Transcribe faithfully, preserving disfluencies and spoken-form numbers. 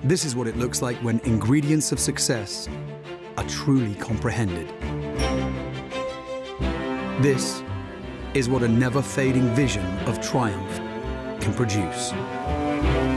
This is what it looks like when ingredients of success are truly comprehended. This is what a never-fading vision of triumph can produce.